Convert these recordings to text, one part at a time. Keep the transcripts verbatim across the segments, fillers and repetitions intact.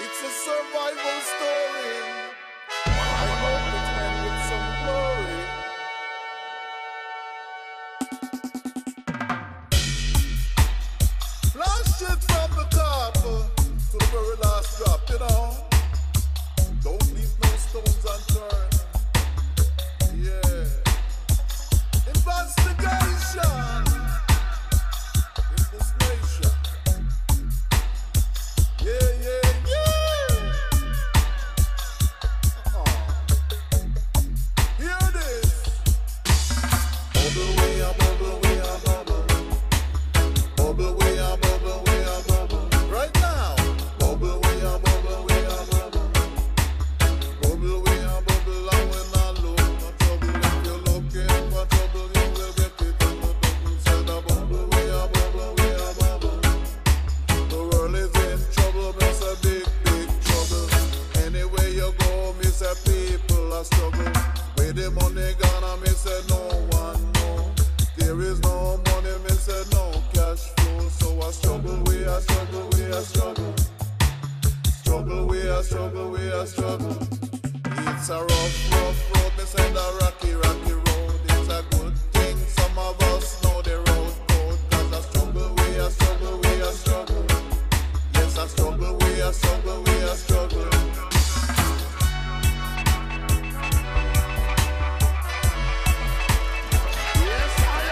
It's a survival story. I hope it ends with some glory. Flash it from the top uh, to the very last drop, you know. Don't leave no stones unturned. Yeah. Investigation in this nation. Yeah, yeah, yeah. Uh-uh. Hear this. Bubble way a bubble way a bubble. Bubble way a bubble way a bubble. Right now. Bubble way a bubble way a bubble. Bubble way a bubble and when I look for trouble. If you're looking for trouble, you will get it in the bubble. Said a bubble way a bubble way a bubble. The world is in trouble, miss a big, big trouble. Anywhere you go, miss a people are struggle. Where the money gone, I miss a no one know. There is no money, miss a no cash flow. So I struggle, we are struggle, we are struggle. Struggle, we are struggle, we are struggle. It's a rough, rough road, miss a rocky, rocky road. It's a good thing some of us know the road code. Cause I struggle, we are struggle, we are struggle. Yes, I struggle, we are struggle, we are struggle. Yes, I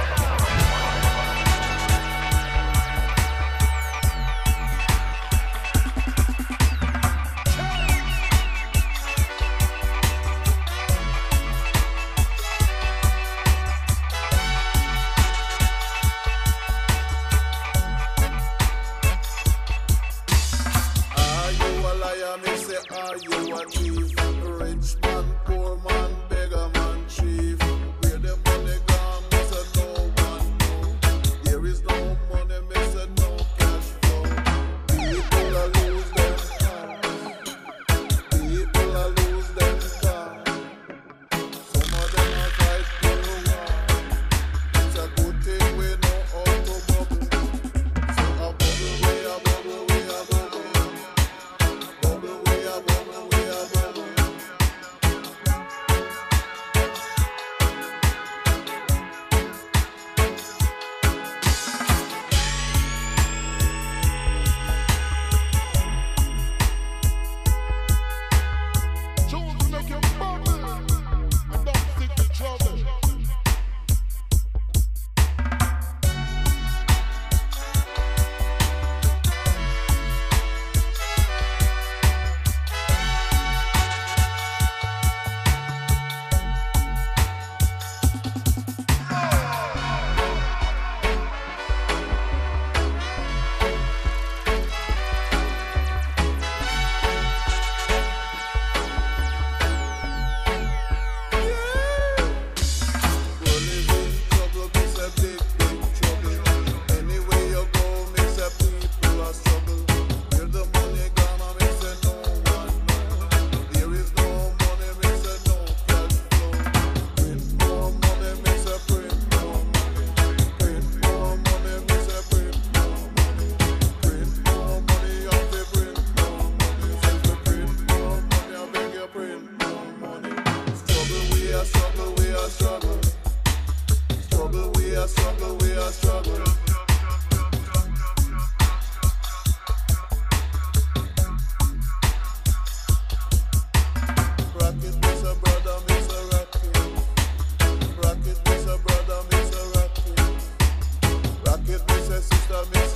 Are you a liar? Me say, are you a thief? Rich man, poor man, beggar man, chief. Where the money gone? Me say no one know. There is no money, me say no cash flow. People a lose them time. People a lose them time. Some of them a fight for war. It's a good thing we know how to bubble. So a bubble, we a bubble, we a bubble. Bubble, we a bubble, we a bubble. Choose to make you bubble and don't stick to trouble. World is in trouble, miss a big, big trouble. Anywhere you go, miss a people are struggle. Where the money gone, I miss a no one know. There is no money, miss a no cash flow. Print more money, miss a print more money. Print more money, miss a print more money. Print more money, I say print more money. Since we print more money, I beg you print more money. Struggle, we are struggle, we are struggle. Struggle, we are struggle, we are struggle. Rocket, miss a brother, miss a rocket. Rocket, miss a brother, miss a rocket. Rocket, miss a sister, miss